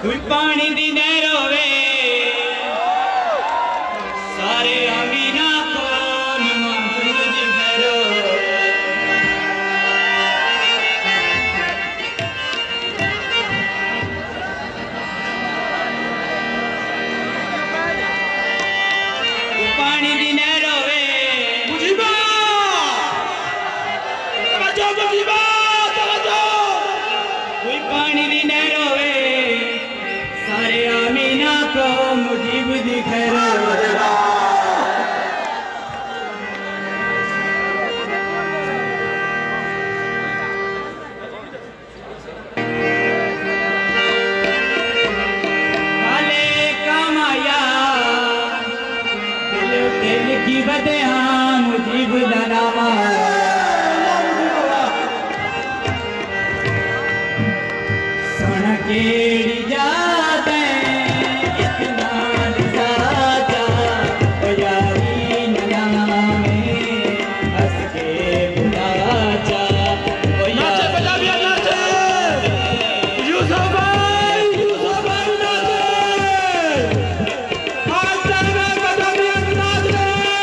कोई पानी दी नहर होवे सारे अमीना को महफूज करो। कोई पानी दी नहर होवे मुजीबा तवज्जो मुजीबा तवज्जो। कोई पानी दी नहर होवे सारे अमीना को मुजीब दिखरो। की बदे हाँ मुजीब दनामा सुन केड़ी जाते इतना साचा ओ यारी ननामा में हंस के बुलाचा ओ नाचे पंजाबी नाचे यूसुफ भाई नाचे आज में पंजाबी नाचे।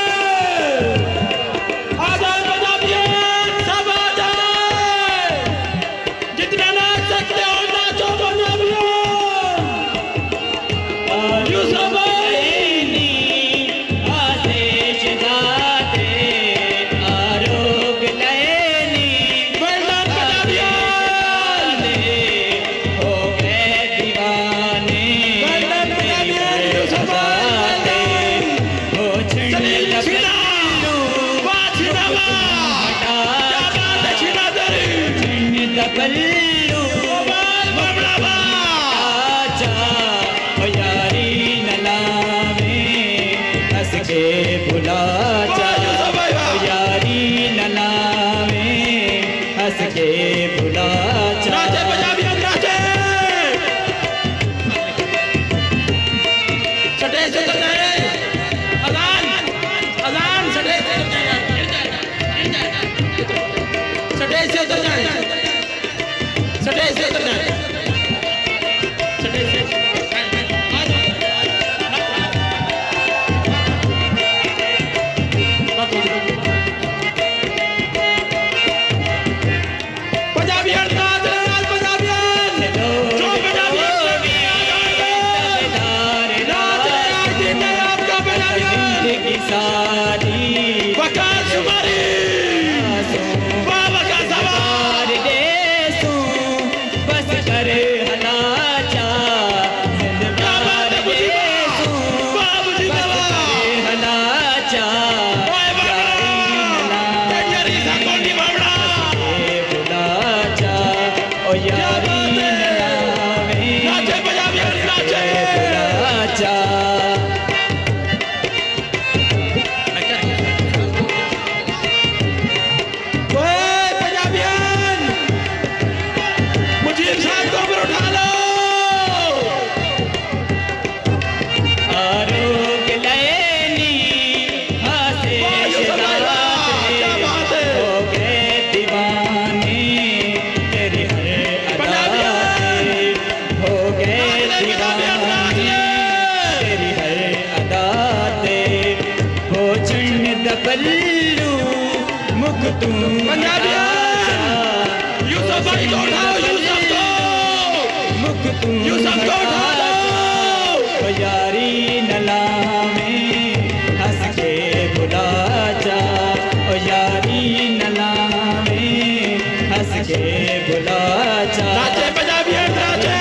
यूसुफ भाई को उठाओ, यूसुफ को उठाओ। यारी नला में हंस के बुला जा, ओ यारी नला में हंस के बुला जा। नाचे पंजाबी नाचे,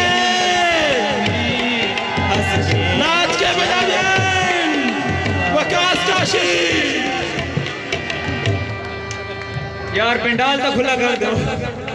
हंस के नाच के पंजाबी वकास काशी। यार पेंडाल तो खुला कर दो।